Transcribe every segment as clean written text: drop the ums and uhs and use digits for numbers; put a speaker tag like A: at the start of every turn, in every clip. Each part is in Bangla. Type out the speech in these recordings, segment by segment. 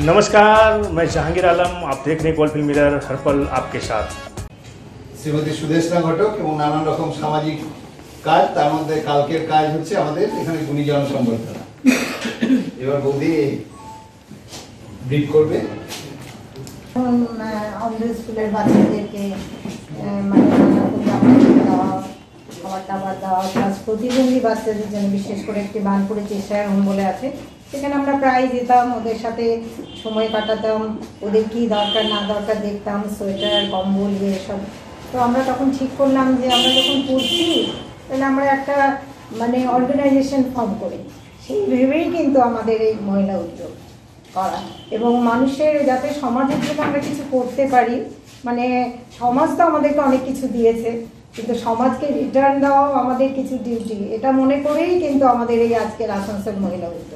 A: नमस्कार, मैं जहांगीर आलम। आप देख रहे हैं गोल्ड फिल्म मिरर, हर पल आपके साथ।
B: শ্রীমতী সুদেশনা ঘটক এবং নানান রকম সামাজিক কাজ, তার মধ্যে কালকের কাজ হচ্ছে আমাদের এখানে গুণীজন সম্বর্ধনা। এবার বৌদি ব্রিফ করবে।
C: আমাদের স্কুলের বাচ্চাদেরকে মানে খাবার দাবার দেওয়া, প্লাস প্রতিবন্ধী বাচ্চাদের জন্য বিশেষ করে একটি বানপুরে চেষ্টার হোম বলে আছে, সেখানে আমরা প্রায় যেতাম, ওদের সাথে সময় কাটাতাম, ওদের কী দরকার না দরকার দেখতাম, সোয়েটার কম্বল এসব। তো আমরা তখন ঠিক করলাম যে আমরা যখন পড়ছি তাহলে আমরা একটা মানে অর্গানাইজেশন ফর্ম করি, সেই ভেবেই কিন্তু আমাদের এই মহিলা উদ্যোগ করা, এবং মানুষের যাতে সমাজের জন্য আমরা কিছু করতে পারি। মানে সমাজ তো আমাদেরকে অনেক কিছু দিয়েছে, কিন্তু সমাজকে রিটার্ন দেওয়াও আমাদের কিছু ডিউটি, এটা মনে করেই কিন্তু আমাদের এই আজকের আসানসোল মহিলা উদ্যোগ।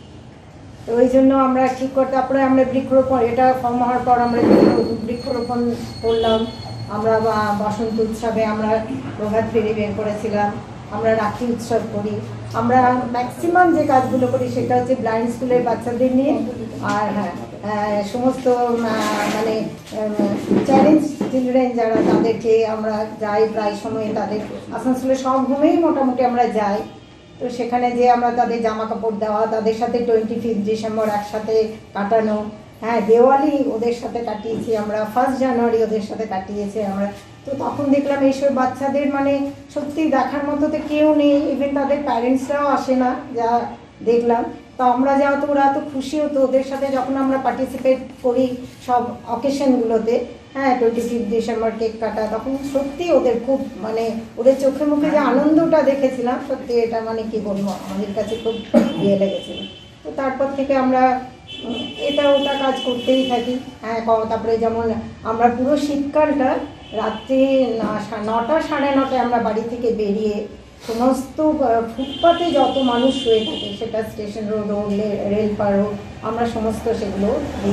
C: তো ওই জন্য আমরা ঠিক করতে, তারপরে আমরা বৃক্ষরোপণ, এটা ফর্ম হওয়ার পর আমরা বৃক্ষরোপণ করলাম। আমরা বসন্ত উৎসবে আমরা প্রভাত ফেরি বের করেছিলাম, আমরা রাখি উৎসব করি, আমরা ম্যাক্সিমাম যে কাজগুলো করি সেটা হচ্ছে ব্লাইন্ড স্কুলের বাচ্চাদের নিয়ে। আর হ্যাঁ, সমস্ত মানে চ্যালেঞ্জ চিলড্রেন যারা, তাদেরকে আমরা যাই প্রায় সময়, তাদের আসানসোলের সব হোমেই মোটামুটি আমরা যাই। তো সেখানে যে আমরা তাদের জামা কাপড় দেওয়া, তাদের সাথে 25 ডিসেম্বর একসাথে কাটানো, হ্যাঁ দেওয়ালি ওদের সাথে কাটিয়েছি আমরা, 1 জানুয়ারি ওদের সাথে কাটিয়েছি আমরা। তো তখন দেখলাম এইসব বাচ্চাদের মানে সত্যি দেখার মতো তো কেউ নেই, ইভেন তাদের প্যারেন্টসরাও আসে না যা দেখলাম। তো আমরা যা তো ওরা তো খুশি হতো ওদের সাথে যখন আমরা পার্টিসিপেট করি সব অকেশনগুলোতে, হ্যাঁ 25 ডিসেম্বর কেক কাটা, তখন সত্যি ওদের খুব মানে ওদের চোখে মুখে যে আনন্দটা দেখেছিলাম, সত্যি এটা মানে কি বলবো, আমাদের কাছে খুব ইয়ে লেগেছিল। তো তারপর থেকে আমরা এটা ওটা কাজ করতেই থাকি। হ্যাঁ, তারপরে যেমন আমরা পুরো শীতকালটা রাত্রি 9টা সাড়ে 9টায় আমরা বাড়ি থেকে বেরিয়ে সমস্ত ফুটপাতে যত মানুষ শুয়ে থাকে, সেটা স্টেশন রোড হোক, রেলপার হোক, আমরা সমস্ত সেগুলো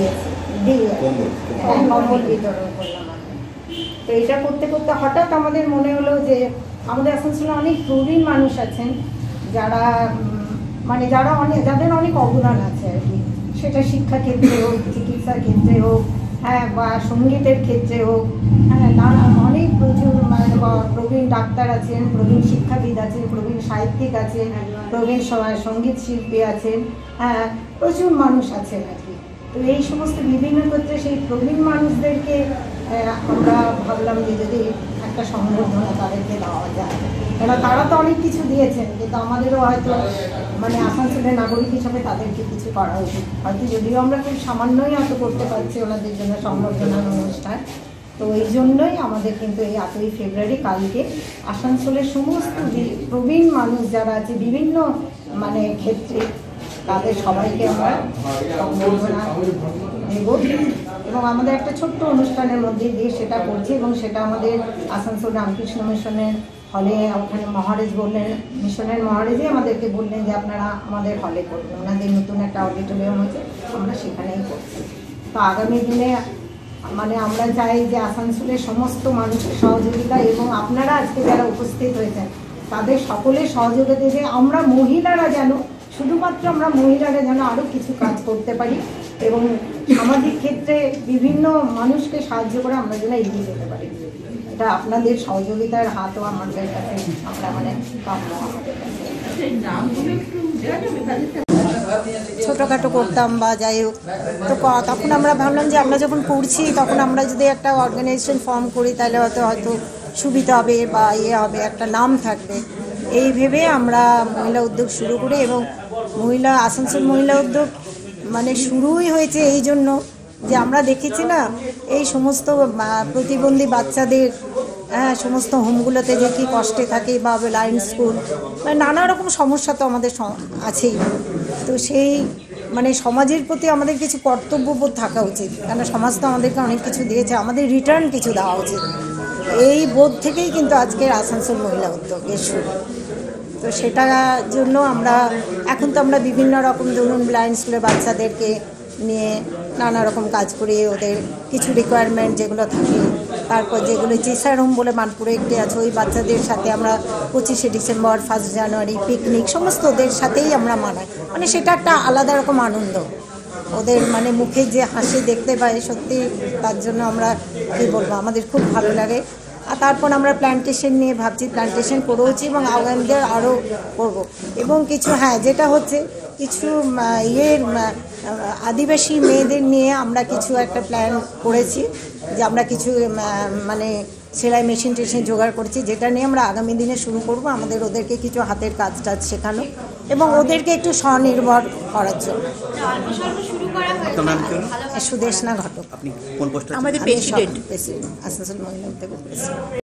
C: দিয়ে কম্বল বিতরণ করলাম আমরা। তো এটা করতে করতে হঠাৎ আমাদের মনে হলো যে আমাদের আসানসোলে অনেক প্রবীণ মানুষ আছেন যারা মানে যাদের অনেক অবদান আছে আর কি, সেটা শিক্ষা ক্ষেত্রে হোক, চিকিৎসার ক্ষেত্রে হোক, হ্যাঁ বা সঙ্গীতের ক্ষেত্রে হোক, হ্যাঁ নানা অনেক প্রচুর মানে প্রবীণ ডাক্তার আছেন, প্রবীণ শিক্ষাবিদ আছেন, প্রবীণ সাহিত্যিক আছেন, প্রবীণ সঙ্গীত শিল্পী আছেন, হ্যাঁ প্রচুর মানুষ আছেন আর কি। তো এই সমস্ত বিভিন্ন ক্ষেত্রে সেই প্রবীণ মানুষদেরকে আমরা ভাবলাম যে যদি একটা সম্বর্ধনা তাদেরকে দেওয়া যায়, কেন তারা তো অনেক কিছু দিয়েছেন, কিন্তু আমাদেরও হয়তো মানে আসানসোলের নাগরিক হিসাবে তাদেরকে কিছু করা উচিত, হয়তো যদিও আমরা খুব সামান্যই হয়তো করতে পারছি ওনাদের জন্য সম্বর্ধনার অনুষ্ঠান। তো এই জন্যই আমাদের কিন্তু এই 8ই ফেব্রুয়ারি কালকে আসানসোলের সমস্ত প্রবীণ মানুষ যারা আছে বিভিন্ন মানে ক্ষেত্রে, তাদের সবাইকে আমরা সম্বর্ধনা দেব, এবং আমাদের একটা ছোট্ট অনুষ্ঠানের মধ্যে দিয়ে সেটা করছি, এবং সেটা আমাদের আসানসোল রামকৃষ্ণ মিশনের হলে, ওখানে মহারাজ বললেন, মিশনের মহারাজই আমাদেরকে বললেন যে আপনারা আমাদের হলে করবেন, ওনাদের নতুন একটা অডিটোরিয়াম হয়েছে, আমরা সেখানেই করছি। তো আগামী দিনে মানে আমরা চাই যে আসানসোলের সমস্ত মানুষের সহযোগিতা, এবং আপনারা আজকে যারা উপস্থিত হয়েছেন তাদের সকলের সহযোগিতা যে আমরা মহিলারা যেন, শুধুমাত্র আমরা মহিলারা যেন আরও কিছু কাজ করতে পারি, এবং সামাজিক ক্ষেত্রে বিভিন্ন মানুষকে সাহায্য করে আমরা যেন এগিয়ে যেতে পারি। এটা আপনাদের সহযোগিতার হাতও আমাদের কাছে আমরা মানে কাম্য আমাদের কাছে। ছোটোখাটো করতাম বা যাই হোক, তো তখন আমরা ভাবলাম যে আমরা যখন করছি তখন আমরা যদি একটা অর্গানাইজেশন ফর্ম করি তাহলে হয়তো সুবিধা হবে বা হবে, একটা নাম থাকবে, এই ভেবে আমরা মহিলা উদ্যোগ শুরু করি। এবং আসানসোল মহিলা উদ্যোগ মানে শুরুই হয়েছে এই জন্য যে আমরা দেখেছি না এই সমস্ত প্রতিবন্ধী বাচ্চাদের, হ্যাঁ সমস্ত হোমগুলোতে যে কী কষ্টে থাকে, বা ব্লাইন্ড স্কুল, মানে নানা রকম সমস্যা তো আমাদের আছেই। তো সেই মানে সমাজের প্রতি আমাদের কিছু কর্তব্যবোধ থাকা উচিত, কেন সমাজ তো আমাদেরকে অনেক কিছু দিয়েছে, আমাদের রিটার্ন কিছু দেওয়া উচিত। এই বোধ থেকেই কিন্তু আজকের আসানসোল মহিলা উদ্যোগের শুরু। তো সেটার জন্য আমরা এখন তো আমরা বিভিন্ন রকম ধরুন ব্লাইন্ড স্কুলের বাচ্চাদেরকে নিয়ে নানা রকম কাজ করি, ওদের কিছু রিকোয়ারমেন্ট যেগুলো থাকে, তারপর যেগুলো চেসার হোম বলে মানপুরে একটি আছে, ওই বাচ্চাদের সাথে আমরা 25শে ডিসেম্বর, 1 জানুয়ারি পিকনিক সমস্ত ওদের সাথেই আমরা মানাই, মানে সেটা একটা আলাদা রকম আনন্দ। ওদের মানে মুখে যে হাসি দেখতে পাই সত্যি তার জন্য আমরা কী বলবো, আমাদের খুব ভালো লাগে। আর তারপর আমরা প্ল্যান্টেশন নিয়ে ভাবছি, প্ল্যান্টেশন করেওছি এবং আগামীতে আরও করব। এবং কিছু যেটা হচ্ছে কিছু আদিবাসী মেয়েদের নিয়ে আমরা কিছু একটা প্ল্যান করেছি, যে আমরা কিছু মানে সেলাই মেশিন টেশিন জোগাড় করছি, যেটা নিয়ে আমরা আগামী দিনে শুরু করব। আমাদের ওদেরকে কিছু হাতের কাজ টাজ শেখানো এবং ওদেরকে একটু স্বনির্ভর করার জন্য। সুদেশনা ঘটক,
D: আপনি কোন পোস্টে?
C: আমাদের প্রেসিডেন্ট, আসানসোল মহিলা উদ্যোগের প্রেসিডেন্ট।